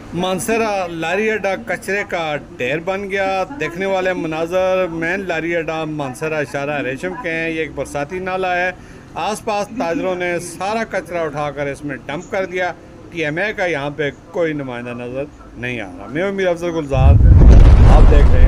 مانسہرہ لاری اڈا کچرے کا ڈھیر بن گیا۔ دیکھنے والے مناظر مین لاری اڈا مانسہرہ اشارہ ریشم کے ہیں۔ یہ ایک برساتی نالہ ہے۔ آس پاس تاجروں نے سارا کچرا اٹھا کر اس میں ڈمپ کر دیا۔ ٹی ایم اے کا یہاں پہ کوئی نمائندہ نظر نہیں آ رہا۔ میں امیر افضل گلزار، آپ دیکھ رہے ہیں